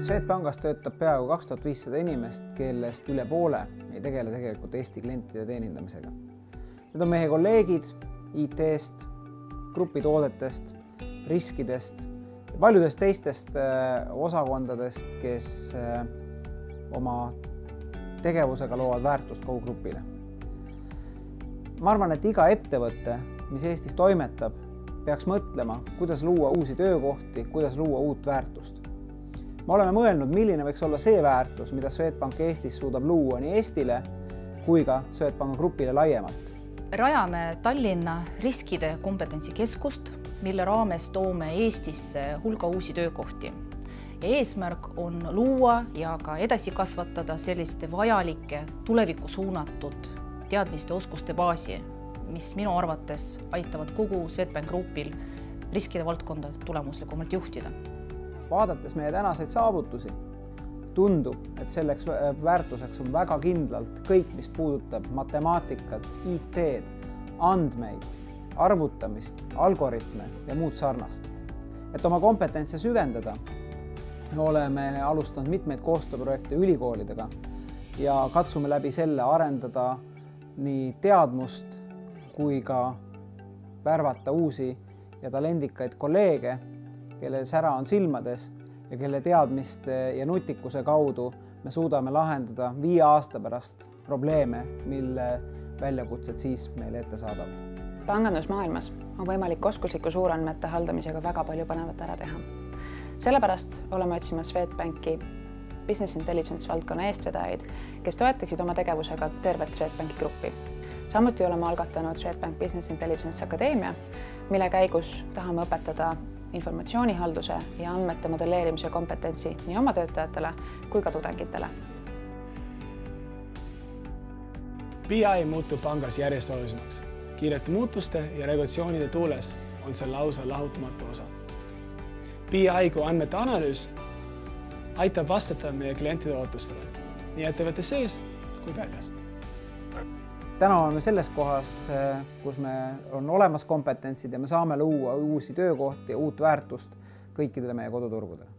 Swedbankis töötab peaaegu 2500 inimest, kellest üle poole ei tegele tegelikult Eesti klientide teenindamisega. Need on meie kolleegid IT-st, grupitoodetest, riskidest ja paljudest teistest osakondadest, kes oma tegevusega loovad väärtust kogu grupile. Ma arvan, et iga ettevõte, mis Eestis toimetab, peaks mõtlema, kuidas luua uusi töökohti, kuidas luua uut väärtust. Me oleme mõelnud, milline võiks olla see väärtus, mida Swedbank Eestis suudab luua nii Eestile kui ka Swedbanki grupile laiemalt. Rajame Tallinna riskide kompetentsikeskust, mille raames toome Eestisse hulga uusi töökohti. Eesmärk on luua ja ka edasi kasvatada selliste vajalike tulevikku suunatud teadmiste oskuste baasi, mis minu arvates aitavad kogu Swedbank grupil riskide valdkonda tulemuslikumalt juhtida. Vaadates meie tänaseid saavutusi, tundub, et selleks väärtuseks on väga kindlalt kõik, mis puudutab matemaatikat, IT-d, andmeid, arvutamist, algoritme ja muud sarnast. Et oma kompetentse süvendada, oleme alustanud mitmeid koostööprojekte ülikoolidega ja katsume läbi selle arendada nii teadmust kui ka värvata uusi ja talendikaid kolleege, kelle sära on silmades ja kelle teadmiste ja nutikuse kaudu me suudame lahendada 5 aasta pärast probleeme, mille väljakutsed siis meile ette saadavad. Pangandusmaailmas on võimalik oskusliku suurandmete haldamisega väga palju põnevat ära teha. Sellepärast oleme otsimas Swedbanki Business Intelligence valdkonna eestvedajaid, kes toetaksid oma tegevusega tervet Swedbanki gruppi. Samuti oleme algatanud Swedbank Business Intelligence Akadeemia, mille käigus tahame õpetada informatsioonihalduse ja andmete modelleerimise kompetentsi nii oma töötajatele kui ka tudengitele. BI muutub pangas järjest olulisemaks. Kiirete muutuste ja regulatsioonide tuules on see lausa lahutamatu osa. BI kui andmete analüüs aitab vastata meie klientide ootustele, nii ettevõtte sees kui väljas. Täna oleme selles kohas, kus me on olemas kompetentsid ja me saame luua uusi töökohti ja uut väärtust kõikidele meie koduturgudele.